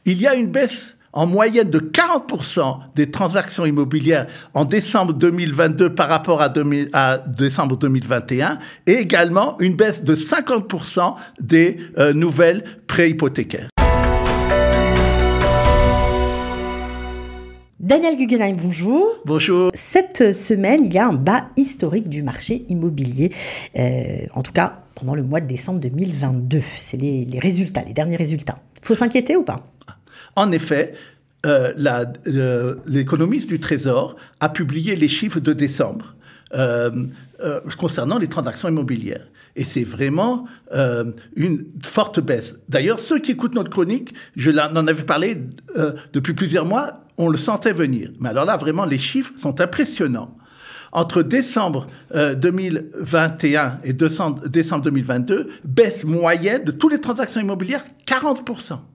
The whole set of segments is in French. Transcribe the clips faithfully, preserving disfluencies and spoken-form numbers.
Il y a une baisse en moyenne de quarante pour cent des transactions immobilières en décembre deux mille vingt-deux par rapport à, deux mille, à décembre deux mille vingt et un, et également une baisse de cinquante pour cent des euh, nouvelles prêts hypothécaires. Daniel Guggenheim, bonjour. Bonjour. Cette semaine, il y a un bas historique du marché immobilier, euh, en tout cas pendant le mois de décembre deux mille vingt-deux. C'est les, les résultats, les derniers résultats. Il faut s'inquiéter ou pas ? En effet, euh, la, euh, l'économiste du Trésor a publié les chiffres de décembre euh, euh, concernant les transactions immobilières. Et c'est vraiment euh, une forte baisse. D'ailleurs, ceux qui écoutent notre chronique, je l'en avais parlé euh, depuis plusieurs mois, on le sentait venir. Mais alors là, vraiment, les chiffres sont impressionnants. Entre décembre euh, deux mille vingt et un et décembre, décembre deux mille vingt-deux, baisse moyenne de toutes les transactions immobilières, quarante pour cent.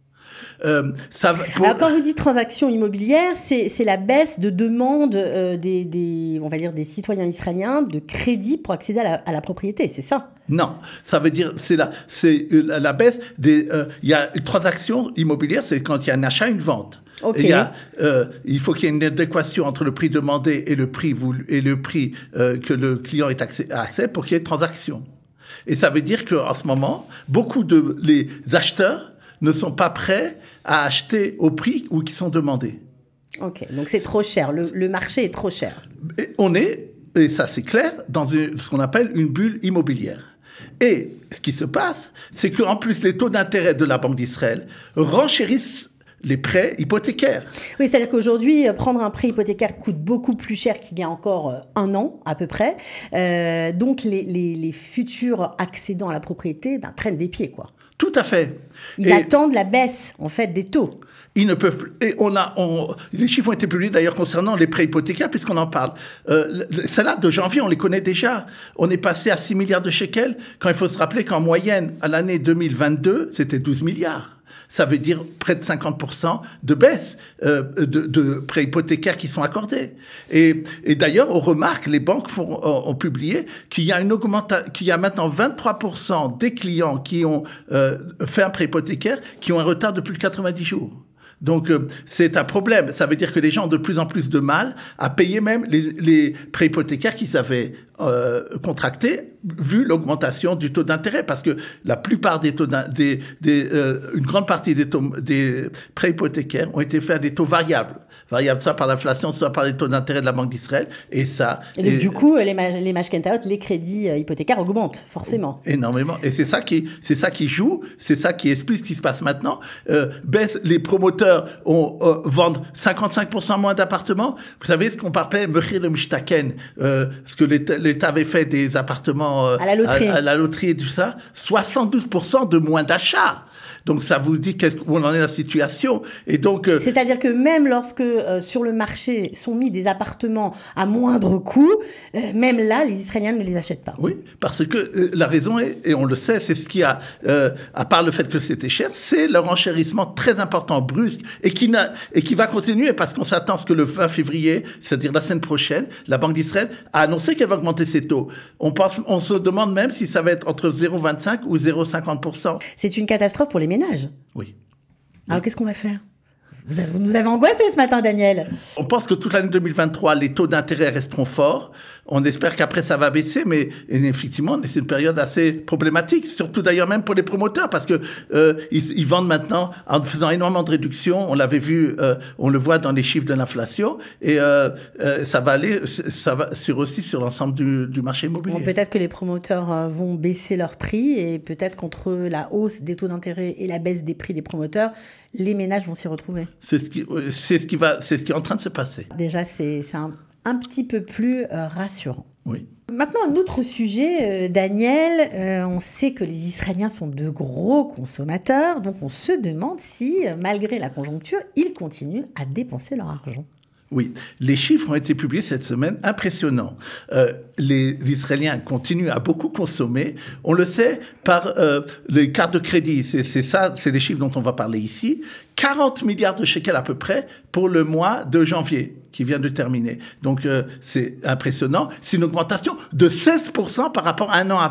Euh, ça, pour... Alors, quand vous dites transactions immobilières, c'est, c'est la baisse de demande euh, des, des, on va dire des citoyens israéliens de crédit pour accéder à la, à la propriété, c'est ça ? Non, ça veut dire c'est la, c'est la, la baisse des. Il euh, y a une transaction immobilière, c'est quand il y a un achat, une vente. Okay. Et y a, euh, il faut qu'il y ait une adéquation entre le prix demandé et le prix voulu, et le prix euh, que le client ait accès, accès pour qu'il y ait transaction. Et ça veut dire qu'en ce moment, beaucoup de les acheteurs ne sont pas prêts à acheter au prix où ils sont demandés. Ok, donc c'est trop cher, le, le marché est trop cher. Et on est, et ça c'est clair, dans une, ce qu'on appelle une bulle immobilière. Et ce qui se passe, c'est qu'en plus les taux d'intérêt de la Banque d'Israël renchérissent les prêts hypothécaires. Oui, c'est-à-dire qu'aujourd'hui, prendre un prêt hypothécaire coûte beaucoup plus cher qu'il y a encore un an, à peu près. Euh, donc, les, les, les futurs accédants à la propriété ben, traînent des pieds, quoi. Tout à fait. Ils et attendent la baisse, en fait, des taux. Ils ne peuvent plus. Et on a, on, les chiffres ont été publiés d'ailleurs concernant les prêts hypothécaires, puisqu'on en parle. Euh, Celles-là de janvier, on les connaît déjà. On est passé à six milliards de shekels, quand il faut se rappeler qu'en moyenne, à l'année deux mille vingt-deux, c'était douze milliards. Ça veut dire près de cinquante pour cent de baisse euh, de, de prêts hypothécaires qui sont accordés. Et, et d'ailleurs, on remarque, les banques font, ont, ont publié qu'il y a une augmentation, qu'il y a maintenant vingt-trois pour cent des clients qui ont euh, fait un prêt hypothécaire qui ont un retard de plus de quatre-vingt-dix jours. Donc, euh, c'est un problème. Ça veut dire que les gens ont de plus en plus de mal à payer même les, les prêts hypothécaires qu'ils avaient euh, contractés, vu l'augmentation du taux d'intérêt. Parce que la plupart des taux, des, des, euh, une grande partie des, taux, des prêts hypothécaires ont été faits à des taux variables. Variables soit par l'inflation, soit par les taux d'intérêt de la Banque d'Israël. Et ça. Et donc, et, du coup, les, les mashkentaot, les crédits hypothécaires augmentent, forcément. Énormément. Et c'est ça qui, c'est ça qui joue, c'est ça qui explique ce qui se passe maintenant. Euh, baisse, les promoteurs On euh, vendent cinquante-cinq pour cent moins d'appartements. Vous savez ce qu'on parlait, Mechir de Mishtaken, euh, ce que l'État avait fait des appartements euh, à la loterie, à, à la loterie et tout ça, soixante-douze pour cent de moins d'achats. Donc ça vous dit qu'est-ce, où en est la situation. Et donc, euh, c'est-à-dire que même lorsque euh, sur le marché sont mis des appartements à moindre coût, euh, même là, les Israéliens ne les achètent pas. Oui, parce que euh, la raison est, et on le sait, c'est ce qui a, euh, à part le fait que c'était cher, c'est le renchérissement très important, brusque, et qui, n'a, et qui va continuer parce qu'on s'attend à ce que le vingt février, c'est-à-dire la semaine prochaine, la Banque d'Israël a annoncé qu'elle va augmenter ses taux. On, pense, on se demande même si ça va être entre zéro virgule vingt-cinq ou zéro virgule cinquante pour cent. C'est une catastrophe pour les ménages. Oui. Alors, oui. Qu'est-ce qu'on va faire ? Vous, avez, vous nous avez angoissé ce matin, Daniel. On pense que toute l'année deux mille vingt-trois, les taux d'intérêt resteront forts. On espère qu'après, ça va baisser, mais effectivement, c'est une période assez problématique, surtout d'ailleurs même pour les promoteurs, parce que euh, ils, ils vendent maintenant en faisant énormément de réductions. On l'avait vu, euh, on le voit dans les chiffres de l'inflation, et euh, euh, ça va aller, ça va sur aussi sur l'ensemble du, du marché immobilier. Bon, peut-être que les promoteurs vont baisser leurs prix, et peut-être qu'entre la hausse des taux d'intérêt et la baisse des prix des promoteurs, les ménages vont s'y retrouver. C'est ce qui, c'est ce qui va, c'est ce qui est en train de se passer. Déjà, c'est, c'est un un petit peu plus euh, rassurant. Oui. Maintenant, un autre sujet, euh, Daniel. Euh, on sait que les Israéliens sont de gros consommateurs, donc on se demande si, euh, malgré la conjoncture, ils continuent à dépenser leur argent. Oui, les chiffres ont été publiés cette semaine, impressionnants. Euh, les Israéliens continuent à beaucoup consommer. On le sait par euh, les cartes de crédit. C'est, c'est ça, c'est les chiffres dont on va parler ici. quarante milliards de shekels à peu près pour le mois de janvier qui vient de terminer. Donc euh, c'est impressionnant. C'est une augmentation de seize pour cent par rapport à un an avant.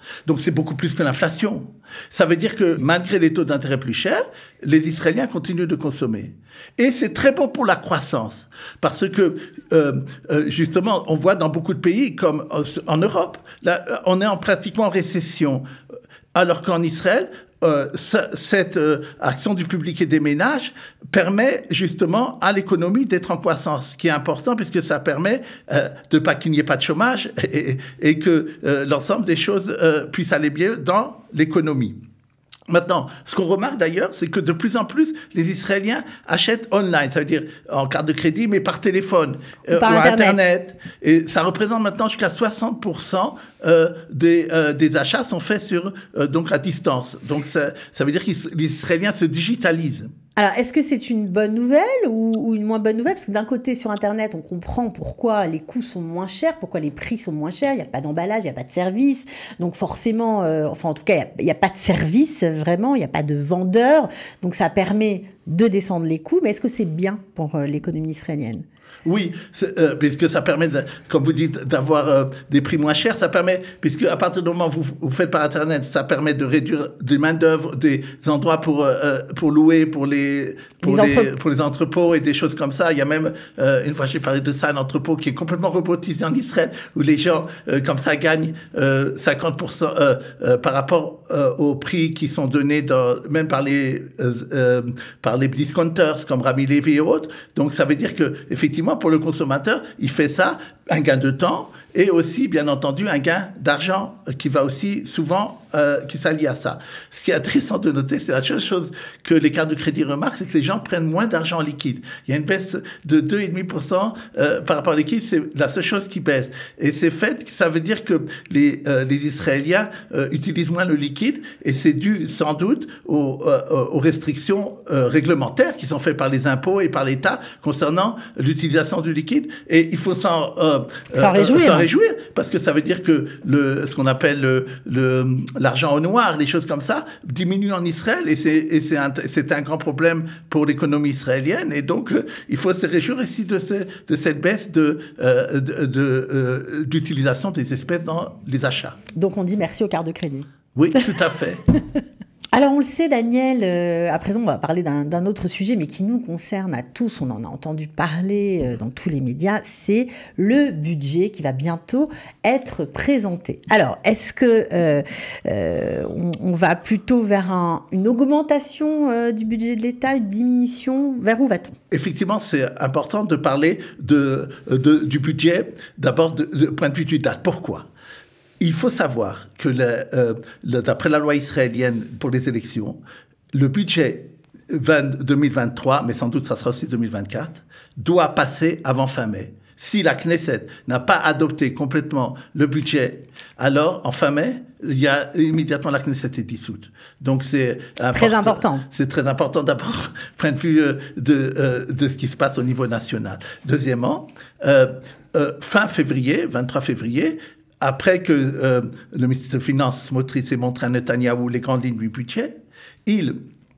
Donc c'est beaucoup plus que l'inflation. Ça veut dire que malgré les taux d'intérêt plus chers, les Israéliens continuent de consommer. Et c'est très bon pour la croissance. Parce que, euh, euh, justement, on voit dans beaucoup de pays, comme en Europe, là, on est en pratiquement en récession. Alors qu'en Israël, euh, cette euh, action du public et des ménages permet justement à l'économie d'être en croissance, ce qui est important puisque ça permet euh, de pas qu'il n'y ait pas de chômage et, et que euh, l'ensemble des choses euh, puissent aller mieux dans l'économie. Maintenant, ce qu'on remarque d'ailleurs, c'est que de plus en plus, les Israéliens achètent online, ça veut dire en carte de crédit, mais par téléphone ou, euh, par ou Internet. Internet. Et ça représente maintenant jusqu'à soixante pour cent euh, des, euh, des achats sont faits sur euh, donc la distance. Donc ça, ça veut dire que les Israéliens se digitalisent. Alors, est-ce que c'est une bonne nouvelle ou, ou une moins bonne nouvelle? Parce que d'un côté, sur Internet, on comprend pourquoi les coûts sont moins chers, pourquoi les prix sont moins chers. Il n'y a pas d'emballage, il n'y a pas de service. Donc forcément, euh, enfin en tout cas, il n'y a, a pas de service vraiment, il n'y a pas de vendeur. Donc ça permet de descendre les coûts. Mais est-ce que c'est bien pour euh, l'économie israélienne? Oui, euh, puisque ça permet, de, comme vous dites, d'avoir euh, des prix moins chers. Ça permet, puisque à partir du moment où vous, vous faites par Internet, ça permet de réduire des main-d'œuvre, des endroits pour, euh, pour louer, pour les, pour les, les, pour les entrepôts et des choses comme ça. Il y a même, euh, une fois j'ai parlé de ça, un entrepôt qui est complètement robotisé en Israël, où les gens, euh, comme ça, gagnent euh, cinquante pour cent euh, euh, par rapport euh, aux prix qui sont donnés dans, même par les, euh, euh, par les discounters comme Rami Levy et autres. Donc ça veut dire que, effectivement, pour le consommateur, il fait ça, un gain de temps et aussi, bien entendu, un gain d'argent qui va aussi souvent, euh, qui s'allie à ça. Ce qui est intéressant de noter, c'est la seule chose que les cartes de crédit remarquent, c'est que les gens prennent moins d'argent en liquide. Il y a une baisse de deux virgule cinq pour cent euh, par rapport au liquide, c'est la seule chose qui baisse. Et c'est fait, ça veut dire que les, euh, les Israéliens euh, utilisent moins le liquide et c'est dû sans doute aux, euh, aux restrictions euh, réglementaires qui sont faites par les impôts et par l'État concernant l'utilisation du liquide. Et il faut s'en euh, euh, réjouir. réjouir, parce que ça veut dire que le, ce qu'on appelle le, le, l'argent au noir, les choses comme ça, diminue en Israël et c'est, et c'est, un, c'est un grand problème pour l'économie israélienne. Et donc, euh, il faut se réjouir ici de, ce, de cette baisse de, euh, de, de, euh, d'utilisation des espèces dans les achats. Donc, on dit merci aux cartes de crédit. Oui, tout à fait. Alors, on le sait, Daniel, euh, à présent, on va parler d'un, d'un autre sujet, mais qui nous concerne à tous. On en a entendu parler euh, dans tous les médias. C'est le budget qui va bientôt être présenté. Alors, est-ce que euh, euh, on, on va plutôt vers un, une augmentation euh, du budget de l'État, une diminution? Vers où va-t-on? Effectivement, c'est important de parler de, de, du budget, d'abord du point de vue du date. Pourquoi? Il faut savoir que, le, euh, le, d'après la loi israélienne pour les élections, le budget deux mille vingt-trois, mais sans doute ça sera aussi deux mille vingt-quatre, doit passer avant fin mai. Si la Knesset n'a pas adopté complètement le budget, alors en fin mai, il y a immédiatement la Knesset est dissoute. Donc c'est important, très important. C'est très important d'abord, point de vue de, euh, de ce qui se passe au niveau national. Deuxièmement, euh, euh, fin février, vingt-trois février, après que euh, le ministre des Finances, Smotrich, ait montré à Netanyahou les grandes lignes du budget, il,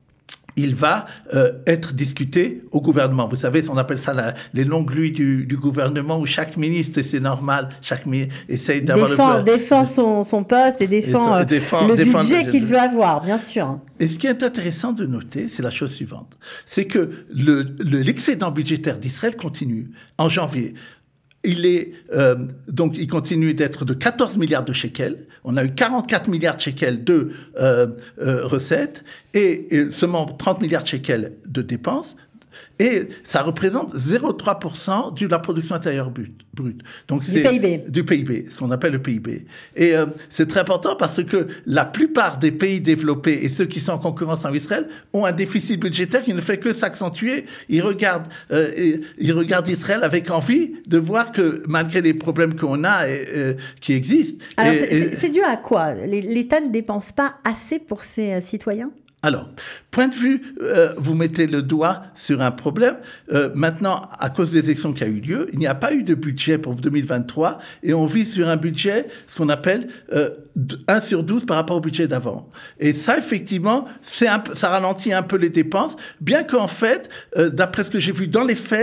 il va euh, être discuté au gouvernement. Vous savez, on appelle ça la, les longues nuits du, du gouvernement, où chaque ministre, c'est normal, chaque ministre essaye d'avoir défend, le... Défend son, son poste et défend, et défend le défend, budget défend, qu'il veut avoir, bien sûr. Et ce qui est intéressant de noter, c'est la chose suivante. C'est que le, le, l'excédent budgétaire d'Israël continue. En janvier, il est, euh, donc, il continue d'être de quatorze milliards de shekels. On a eu quarante-quatre milliards de shekels de euh, euh, recettes et, et seulement trente milliards de shekels de dépenses. Et ça représente zéro virgule trois pour cent de la production intérieure brute. Donc du c'est P I B. Du P I B, ce qu'on appelle le P I B. Et euh, c'est très important parce que la plupart des pays développés et ceux qui sont en concurrence en Israël ont un déficit budgétaire qui ne fait que s'accentuer. Ils regardent, euh, et, ils regardent Israël avec envie de voir que malgré les problèmes qu'on a et, euh, qui existent... Alors et, c'est, et, c'est, c'est dû à quoi? L'État ne dépense pas assez pour ses euh, citoyens? Alors, point de vue, euh, vous mettez le doigt sur un problème. Euh, maintenant, à cause des élections qui a eu lieu, il n'y a pas eu de budget pour deux mille vingt-trois et on vit sur un budget, ce qu'on appelle euh, un sur douze par rapport au budget d'avant. Et ça, effectivement, c'est un, ça ralentit un peu les dépenses, bien qu'en fait, euh, d'après ce que j'ai vu dans les faits,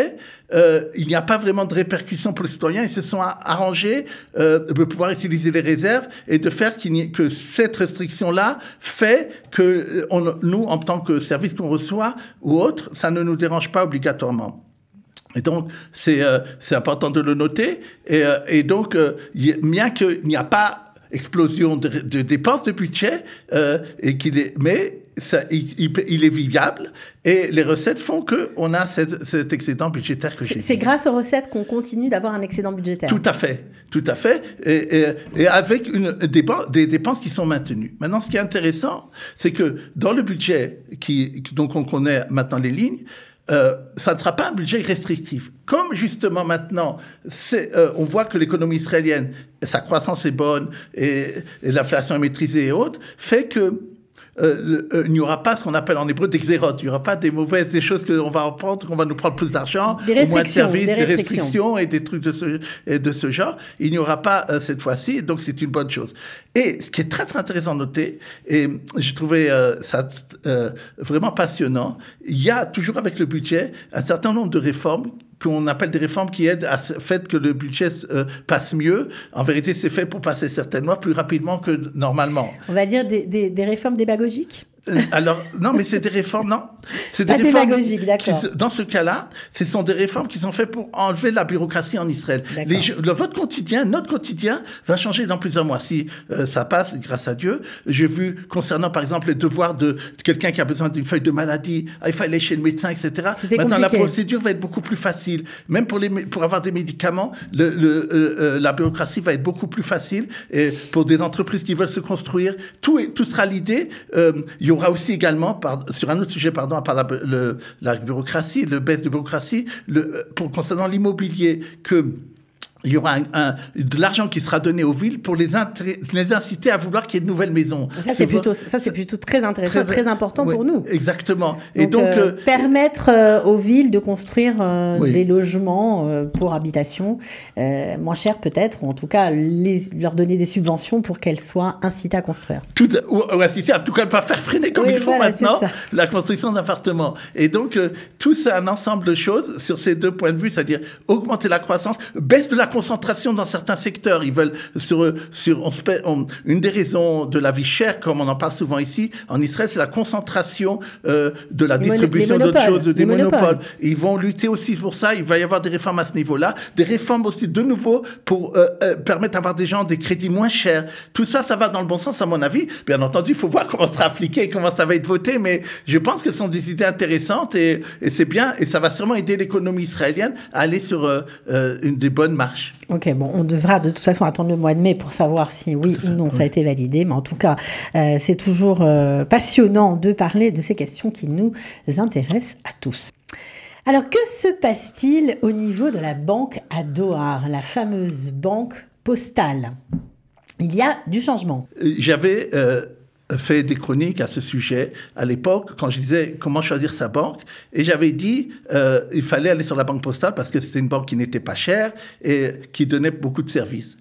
euh, il n'y a pas vraiment de répercussions pour les citoyens. Ils se sont arrangés euh, de pouvoir utiliser les réserves et de faire qu'il n'y ait, que cette restriction-là fait que on, nous, en tant que service qu'on reçoit ou autre, ça ne nous dérange pas obligatoirement. Et donc, c'est euh, c'est important de le noter. Et, euh, et donc, euh, y, bien qu'il n'y a pas explosion de, de dépenses de budget, euh, et qu'il est, mais ça, il, il, il est viable. Et les recettes font qu'on a cette, cet excédent budgétaire que j'ai dit. C'est grâce aux recettes qu'on continue d'avoir un excédent budgétaire. Tout à fait, tout à fait. Et, et, et avec une, des, des dépenses qui sont maintenues. Maintenant, ce qui est intéressant, c'est que dans le budget, qui, donc on connaît maintenant les lignes, Euh, ça ne sera pas un budget restrictif. Comme justement maintenant, euh, on voit que l'économie israélienne, sa croissance est bonne et, et l'inflation est maîtrisée et autres, fait que euh, euh, il n'y aura pas ce qu'on appelle en hébreu des xérotes. Il n'y aura pas des mauvaises des choses qu'on va reprendre, qu'on va nous prendre plus d'argent, moins de services, des, des restrictions et des trucs de ce, de ce genre. Il n'y aura pas euh, cette fois-ci, donc c'est une bonne chose. Et ce qui est très, très intéressant à noter, et j'ai trouvé euh, ça euh, vraiment passionnant, il y a toujours avec le budget un certain nombre de réformes qu'on appelle des réformes qui aident à ce fait que le budget euh, passe mieux. En vérité, c'est fait pour passer certaines lois plus rapidement que normalement. On va dire des, des, des réformes démagogiques ? Alors, non, mais c'est des réformes, non. C'est des Pas réformes démagogiques, d'accord. Qui, dans ce cas-là, ce sont des réformes qui sont faites pour enlever la bureaucratie en Israël. Les, le, votre quotidien, notre quotidien, va changer dans plusieurs mois. Si euh, ça passe, grâce à Dieu. J'ai vu, concernant, par exemple, les devoirs de, de quelqu'un qui a besoin d'une feuille de maladie, il faut aller chez le médecin, et cetera. Maintenant, compliqué. La procédure va être beaucoup plus facile. Même pour, les, pour avoir des médicaments, le, le, euh, la bureaucratie va être beaucoup plus facile. Et pour des entreprises qui veulent se construire, tout, est, tout sera l'idée. Euh, il y aura aussi également, par, sur un autre sujet, pardon, par la, le, la bureaucratie, le baisse de bureaucratie, le, pour, concernant l'immobilier, que il y aura un, un, de l'argent qui sera donné aux villes pour les, les inciter à vouloir qu'il y ait de nouvelles maisons. Ça, c'est plutôt, ça, c'est plutôt très intéressant, très, très important oui, pour nous. Exactement. Donc, et donc, euh, euh, permettre euh, aux villes de construire euh, oui. des logements euh, pour habitation euh, moins chers peut-être, ou en tout cas les, leur donner des subventions pour qu'elles soient incitées à construire. Tout, ou, ou inciter à tout cas pas faire freiner comme oui, il faut voilà, maintenant la construction d'appartements. Et donc, euh, tout c'est un ensemble de choses sur ces deux points de vue, c'est-à-dire augmenter la croissance, baisse de la concentration dans certains secteurs. Ils veulent sur sur on, on, une des raisons de la vie chère, comme on en parle souvent ici en Israël, c'est la concentration euh, de la les distribution d'autres choses, des monopoles. monopoles. Ils vont lutter aussi pour ça. Il va y avoir des réformes à ce niveau-là, des réformes aussi de nouveau pour euh, euh, permettre d'avoir des gens des crédits moins chers. Tout ça, ça va dans le bon sens à mon avis. Bien entendu, il faut voir comment ça sera appliqué, comment ça va être voté, mais je pense que ce sont des idées intéressantes et, et c'est bien et ça va sûrement aider l'économie israélienne à aller sur euh, euh, une des bonnes marches. Ok, bon, on devra de toute façon attendre le mois de mai pour savoir si oui ou non oui. ça a été validé, mais en tout cas, euh, c'est toujours euh, passionnant de parler de ces questions qui nous intéressent à tous. Alors, que se passe-t-il au niveau de la banque à Dohar, la fameuse banque postale ? Il y a du changement. J'avais... Euh... fait des chroniques à ce sujet à l'époque quand je disais comment choisir sa banque et j'avais dit euh, il fallait aller sur la banque postale parce que c'était une banque qui n'était pas chère et qui donnait beaucoup de services.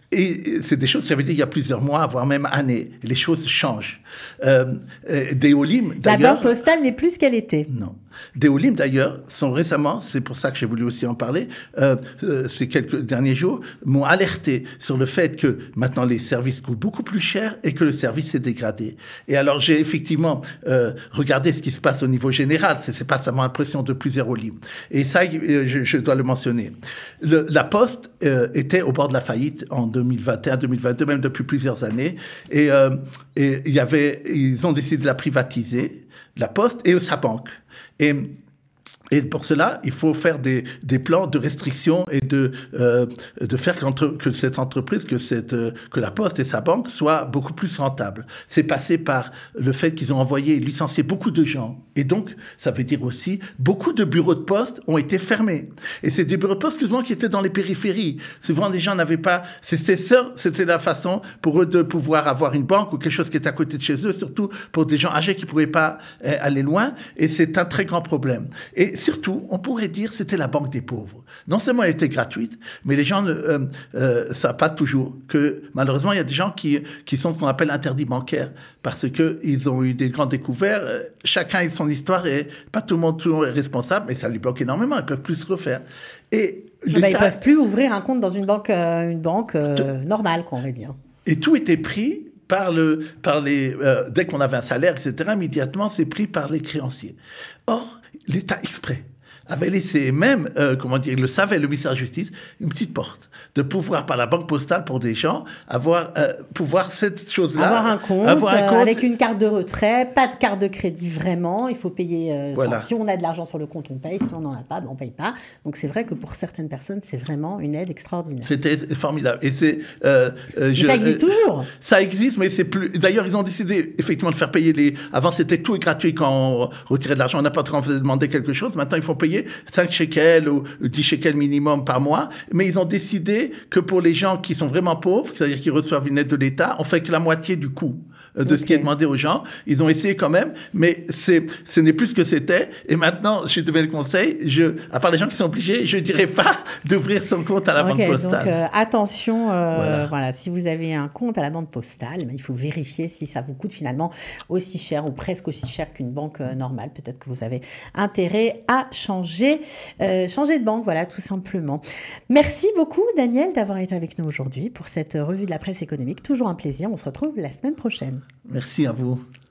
Et c'est des choses que j'avais dit il y a plusieurs mois, voire même années. Les choses changent. Euh, des Olim, d'ailleurs... La banque postale n'est plus ce qu'elle était. Non. Des Olim, d'ailleurs, sont récemment, c'est pour ça que j'ai voulu aussi en parler, euh, euh, ces quelques derniers jours, m'ont alerté sur le fait que maintenant les services coûtent beaucoup plus cher et que le service s'est dégradé. Et alors j'ai effectivement euh, regardé ce qui se passe au niveau général. C'est, c'est pas seulement l'impression de plusieurs Olim. Et ça, euh, je, je dois le mentionner. Le, la Poste euh, était au bord de la faillite en deux mille vingt et un deux mille vingt-deux, même depuis plusieurs années. Et, euh, et il y avait, ils ont décidé de la privatiser, la Poste et sa banque. Et, et pour cela, il faut faire des, des plans de restriction et de, euh, de faire que cette entreprise, que, cette, euh, que la Poste et sa banque soient beaucoup plus rentables. C'est passé par le fait qu'ils ont envoyé et licencié beaucoup de gens. Et donc, ça veut dire aussi, beaucoup de bureaux de poste ont été fermés. Et c'est des bureaux de poste souvent qui étaient dans les périphéries. Souvent, les gens n'avaient pas... C'était, c'était la façon pour eux de pouvoir avoir une banque ou quelque chose qui est à côté de chez eux, surtout pour des gens âgés qui ne pouvaient pas euh, aller loin. Et c'est un très grand problème. Et surtout, on pourrait dire que c'était la banque des pauvres. Non seulement elle était gratuite, mais les gens ne euh, euh, savent pas toujours que, malheureusement, il y a des gens qui, qui sont ce qu'on appelle interdits bancaires, parce qu'ils ont eu des grands découverts. Chacun a son histoire et pas tout le monde, tout le monde est responsable, mais ça lui bloque énormément. Ils ne peuvent plus se refaire. Et ah bah, ils ne peuvent plus ouvrir un compte dans une banque, euh, une banque euh, tout, normale, quoi, on va dire. Et tout était pris par, le, par les... Euh, dès qu'on avait un salaire, et cetera, immédiatement, c'est pris par les créanciers. Or, l'État exprès avait laissé même, euh, comment dire, le savait, le ministère de la Justice, une petite porte de pouvoir, par la banque postale, pour des gens, avoir, euh, pouvoir cette chose-là. Avoir un compte, avoir un compte euh, avec une carte de retrait, pas de carte de crédit vraiment, il faut payer. Euh, voilà. Si on a de l'argent sur le compte, on paye, si on n'en a pas, ben on ne paye pas. Donc c'est vrai que pour certaines personnes, c'est vraiment une aide extraordinaire. C'était formidable. Et c'est, euh, euh, je, ça existe euh, toujours. Ça existe, mais c'est plus. D'ailleurs, ils ont décidé effectivement de faire payer les. Avant, c'était tout gratuit quand on retirait de l'argent, n'importe quand on faisait demander quelque chose. Maintenant, il faut payer cinq shekels ou dix shekels minimum par mois. Mais ils ont décidé que pour les gens qui sont vraiment pauvres, c'est-à-dire qui reçoivent une aide de l'État, on fait que la moitié du coût de okay. ce qui est demandé aux gens. Ils ont essayé quand même, mais c'est, ce n'est plus ce que c'était. Et maintenant, je te donne le conseil, je, à part les gens qui sont obligés, je ne dirais pas d'ouvrir son compte à la okay, banque postale. Donc, euh, attention, euh, voilà. voilà, si vous avez un compte à la banque postale, il faut vérifier si ça vous coûte finalement aussi cher ou presque aussi cher qu'une banque euh, normale. Peut-être que vous avez intérêt à changer, euh, changer de banque, voilà, tout simplement. Merci beaucoup, Daniel, d'avoir été avec nous aujourd'hui pour cette revue de la presse économique. Toujours un plaisir. On se retrouve la semaine prochaine. Merci à vous.